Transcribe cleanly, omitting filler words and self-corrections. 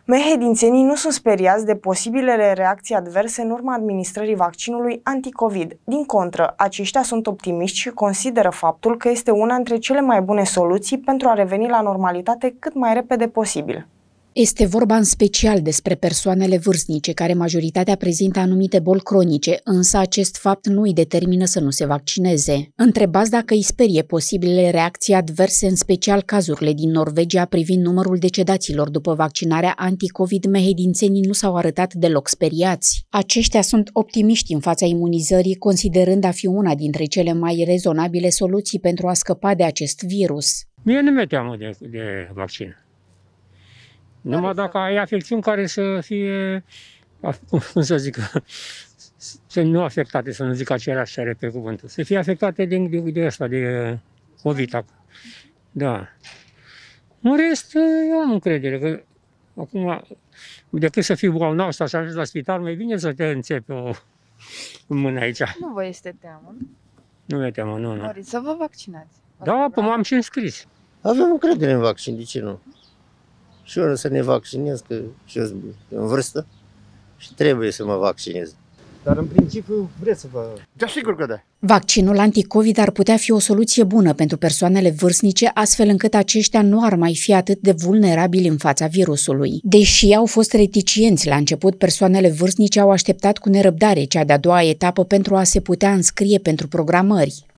Mehedințenii nu sunt speriați de posibilele reacții adverse în urma administrării vaccinului anticovid. Din contră, aceștia sunt optimiști și consideră faptul că este una dintre cele mai bune soluții pentru a reveni la normalitate cât mai repede posibil. Este vorba în special despre persoanele vârstnice, care majoritatea prezintă anumite boli cronice, însă acest fapt nu îi determină să nu se vaccineze. Întrebați dacă îi sperie posibilele reacții adverse, în special cazurile din Norvegia privind numărul decedaților după vaccinarea anticovid, mehedințenii nu s-au arătat deloc speriați. Aceștia sunt optimiști în fața imunizării, considerând a fi una dintre cele mai rezonabile soluții pentru a scăpa de acest virus. Mie nu mi-e teamă de vaccin. Numai dacă ai afecțiuni care să fie, cum să zic, să nu afectate, să nu zic același are pe cuvântul, să fie afectate de asta, de COVID. Da. În rest, eu am încredere că acum, decât să fii bolnav sau să ajungi la spital, mai bine să te înțepi o mână aici. Nu vă este teamă? Nu mi-e teamă, nu. Doriți să vă vaccinați? Da, m-am și înscris. Avem încredere în vaccin, de ce nu? Și eu să ne vaccinez, că și eu sunt în vârstă și trebuie să mă vaccinez. Dar în principiu vreți să vă... Da, sigur că da. Vaccinul anticovid ar putea fi o soluție bună pentru persoanele vârstnice, astfel încât aceștia nu ar mai fi atât de vulnerabili în fața virusului. Deși au fost reticienți la început, persoanele vârstnice au așteptat cu nerăbdare cea de-a doua etapă pentru a se putea înscrie pentru programări.